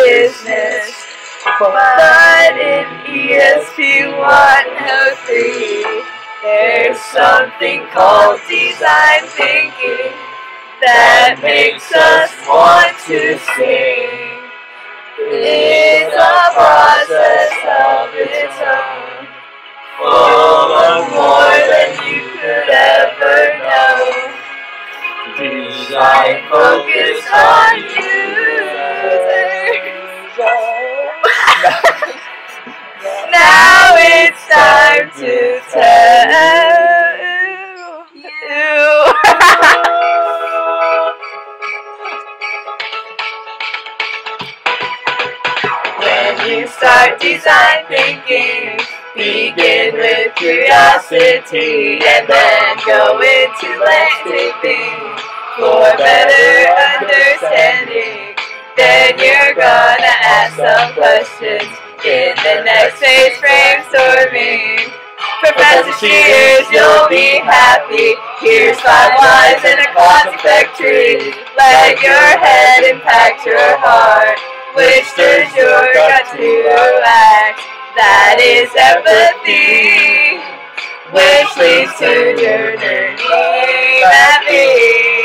business. But in ESP 103, there's something called design thinking that makes us want to sing. It's a process of its own, full of more than you could ever know. Design focused on users. Now it's time to tell you. When you start design thinking, begin with curiosity and then go into landscaping for better understanding. Then you're gonna ask some questions in the next phase, brainstorming. Professor Cheers, you'll be happy. Here's 5 whys and a cause effect tree. Let your head impact your heart, which stirs your gut to act. That is empathy, which leads to journey mapping.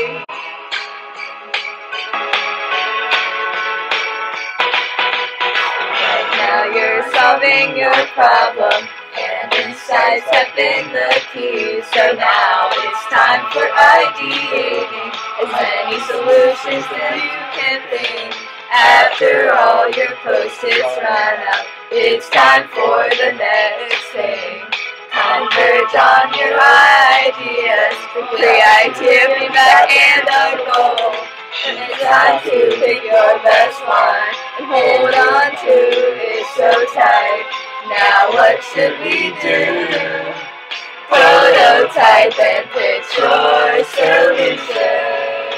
Now you're solving your problem, and insights have been the key. So now it's time for ideating as many solutions that you can think. After all your post-its run out, it's time for the next thing. Converge on your ideas, creative feedback and a goal. And it's time to pick your best one and hold on to it so tight. Now what should we do? Prototype and pitch your solution.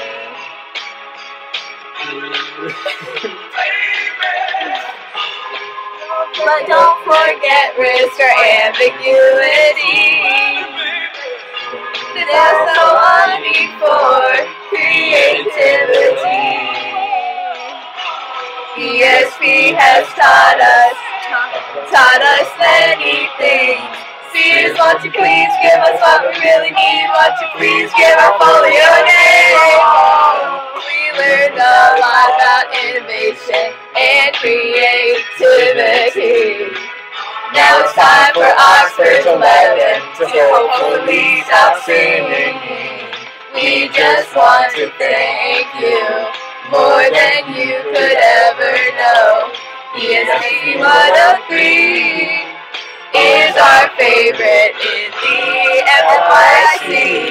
But don't forget risk or ambiguity. There's also a need for creativity. ESP has taught us many things. Seers, won't you please give us what we really need? Won't you please give our folio a name? We learned a lot about innovation and creativity. Now it's time for Oxford 11 to hopefully stop singing. We just want to thank you more than you could ever know. ESP 103 is our favorite in the FYC.